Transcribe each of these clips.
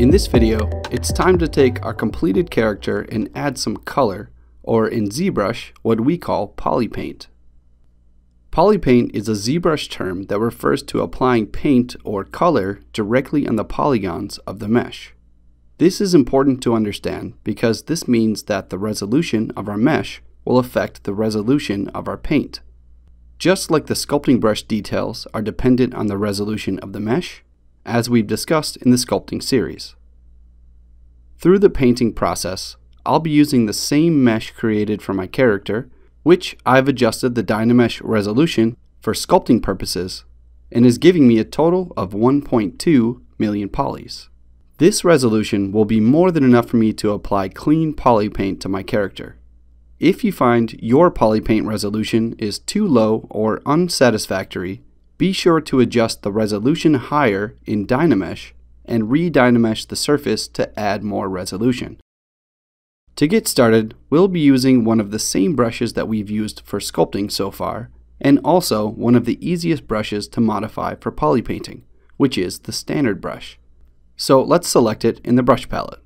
In this video, it's time to take our completed character and add some color, or in ZBrush, what we call PolyPaint. PolyPaint is a ZBrush term that refers to applying paint or color directly on the polygons of the mesh. This is important to understand because this means that the resolution of our mesh will affect the resolution of our paint. Just like the sculpting brush details are dependent on the resolution of the mesh, as we've discussed in the sculpting series. Through the painting process, I'll be using the same mesh created for my character, which I've adjusted the Dynamesh resolution for sculpting purposes, and is giving me a total of 1.2 million polys. This resolution will be more than enough for me to apply clean PolyPaint to my character. If you find your PolyPaint resolution is too low or unsatisfactory, be sure to adjust the resolution higher in Dynamesh and re-Dynamesh the surface to add more resolution. To get started, we'll be using one of the same brushes that we've used for sculpting so far, and also one of the easiest brushes to modify for polypainting, which is the standard brush. So let's select it in the brush palette.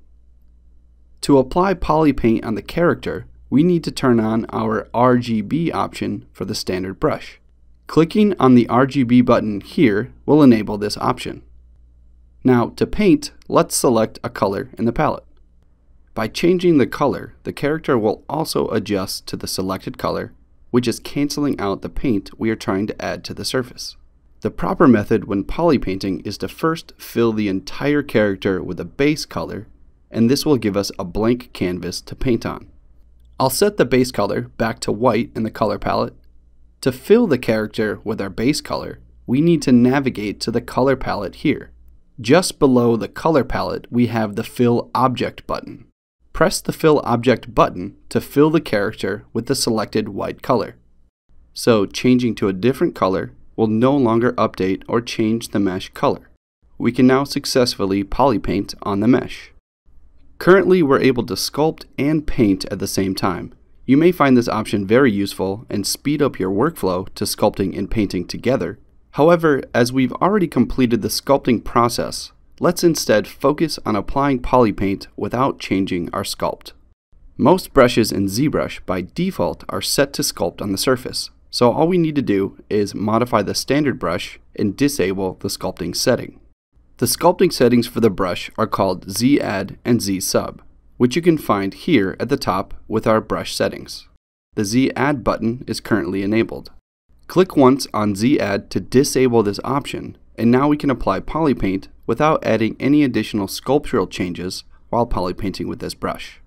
To apply PolyPaint on the character, we need to turn on our RGB option for the standard brush. Clicking on the RGB button here will enable this option. Now to paint, let's select a color in the palette. By changing the color, the character will also adjust to the selected color, which is canceling out the paint we are trying to add to the surface. The proper method when polypainting is to first fill the entire character with a base color, and this will give us a blank canvas to paint on. I'll set the base color back to white in the color palette. To fill the character with our base color, we need to navigate to the color palette here. Just below the color palette, we have the Fill Object button. Press the Fill Object button to fill the character with the selected white color. So changing to a different color will no longer update or change the mesh color. We can now successfully polypaint on the mesh. Currently, we're able to sculpt and paint at the same time. You may find this option very useful and speed up your workflow to sculpting and painting together. However, as we've already completed the sculpting process, let's instead focus on applying PolyPaint without changing our sculpt. Most brushes in ZBrush by default are set to sculpt on the surface, so all we need to do is modify the standard brush and disable the sculpting setting. The sculpting settings for the brush are called Z-Add and Z-Sub, which you can find here at the top with our brush settings. The Z-Add button is currently enabled. Click once on Z-Add to disable this option, and now we can apply PolyPaint without adding any additional sculptural changes while polypainting with this brush.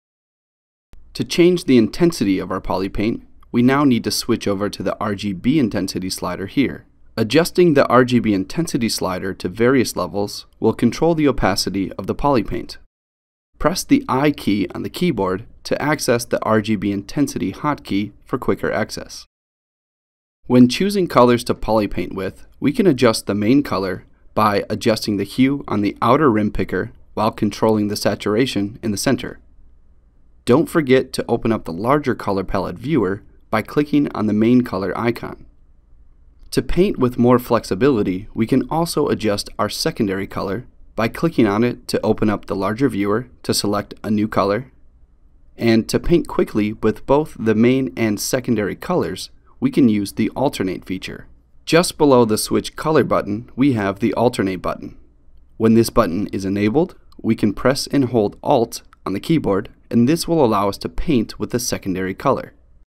To change the intensity of our PolyPaint, we now need to switch over to the RGB intensity slider here. Adjusting the RGB intensity slider to various levels will control the opacity of the PolyPaint. Press the I key on the keyboard to access the RGB intensity hotkey for quicker access. When choosing colors to polypaint with, we can adjust the main color by adjusting the hue on the outer rim picker while controlling the saturation in the center. Don't forget to open up the larger color palette viewer by clicking on the main color icon. To paint with more flexibility, we can also adjust our secondary color by clicking on it to open up the larger viewer to select a new color. And to paint quickly with both the main and secondary colors, we can use the Alternate feature. Just below the Switch Color button, we have the Alternate button. When this button is enabled, we can press and hold Alt on the keyboard, and this will allow us to paint with the secondary color.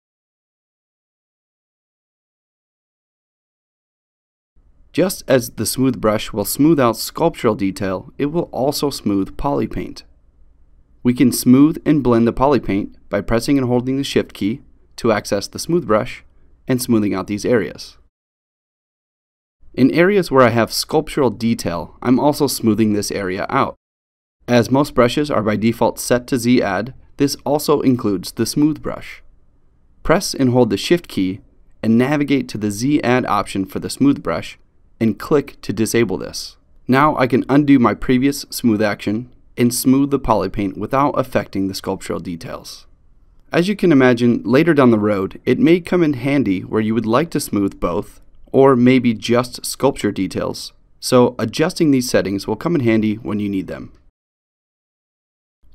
Just as the smooth brush will smooth out sculptural detail, it will also smooth polypaint. We can smooth and blend the polypaint by pressing and holding the Shift key to access the smooth brush and smoothing out these areas. In areas where I have sculptural detail, I'm also smoothing this area out. As most brushes are by default set to Z-Add, this also includes the smooth brush. Press and hold the Shift key and navigate to the Z-Add option for the smooth brush and click to disable this. Now I can undo my previous smooth action and smooth the polypaint without affecting the sculptural details. As you can imagine, later down the road, it may come in handy where you would like to smooth both, or maybe just sculpture details, so adjusting these settings will come in handy when you need them.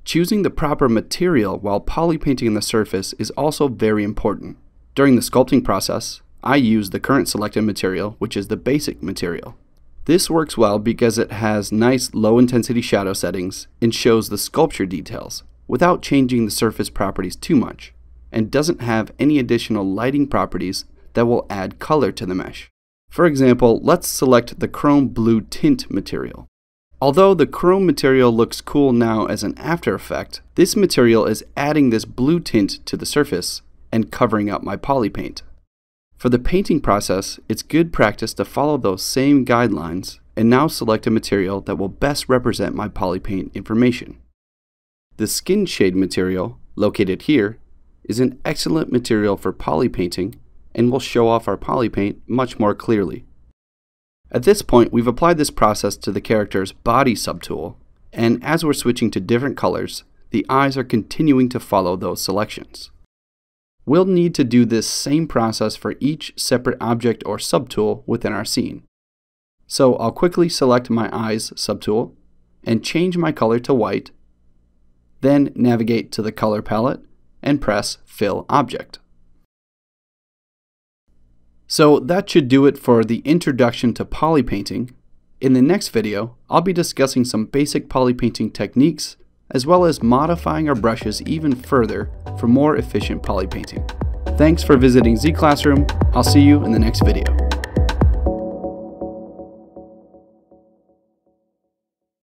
Choosing the proper material while polypainting the surface is also very important. During the sculpting process, I use the current selected material, which is the basic material. This works well because it has nice low intensity shadow settings and shows the sculpture details without changing the surface properties too much, and doesn't have any additional lighting properties that will add color to the mesh. For example, let's select the chrome blue tint material. Although the chrome material looks cool now as an after effect, this material is adding this blue tint to the surface and covering up my polypaint. For the painting process, it's good practice to follow those same guidelines and now select a material that will best represent my polypaint information. The skin shade material, located here, is an excellent material for polypainting and will show off our polypaint much more clearly. At this point, we've applied this process to the character's body subtool, and as we're switching to different colors, the eyes are continuing to follow those selections. We'll need to do this same process for each separate object or subtool within our scene. So I'll quickly select my eyes subtool and change my color to white, then navigate to the color palette and press Fill Object. So that should do it for the introduction to polypainting. In the next video, I'll be discussing some basic polypainting techniques as well as modifying our brushes even further for more efficient polypainting. Thanks for visiting Z Classroom. I'll see you in the next video.